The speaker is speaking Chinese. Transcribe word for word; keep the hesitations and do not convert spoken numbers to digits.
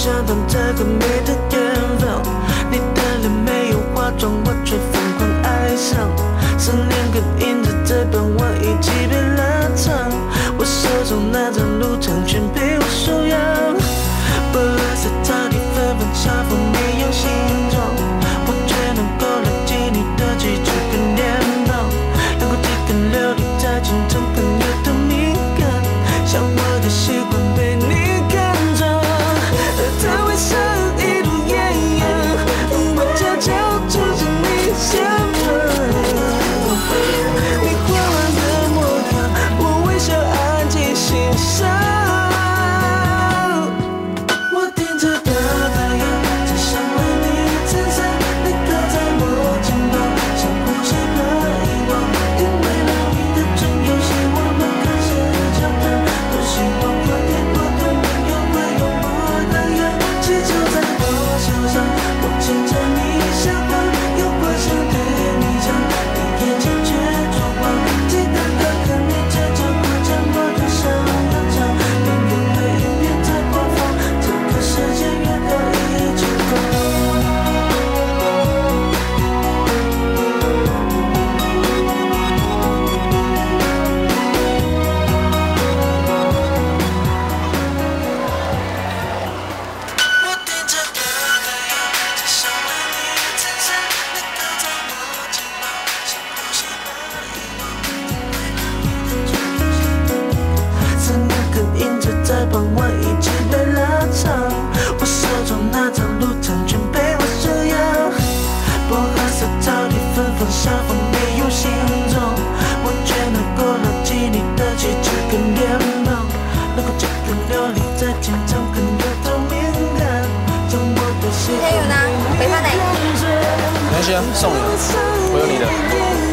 想当这个美的远方，你的脸没有化妆，我却疯狂爱上。思念跟印着这傍晚一起被拉长，我手中那张路程全被我收养。薄荷色草地纷纷相逢，没有形状，我却能够牢记你的气质跟脸庞，能够几根琉璃在清晨朋友的敏感，像我的习惯被你看穿。他微笑一路艳阳，我悄悄住着你身旁。你缓缓的模样，我微笑安静欣赏。我盯着大太阳，只想为你衬衫，你靠在我肩膀，像呼吸般遗忘。因为了你的真有些我们开始交谈，多希望我跌破的没有会有我的样，气球在我手上，我牵着你下滑，又不想对你讲，你眼睛却装忙，期待的看你牵着我将我的手扬长，音乐会一边在播放，这个世界越过一枝光。我盯着大太阳，只想为你衬衫，你靠在我肩膀，像呼吸般遗忘。思念跟印着在傍晚一起被拉长，我手中那张路程全被我收养。薄荷色草地纷纷相逢，没有形状，我却能够牢记你的气质跟脸庞，能够几根琉璃在肩上更有透明感，将我的习惯被你看穿。 没关系啊，送你了，我有你的。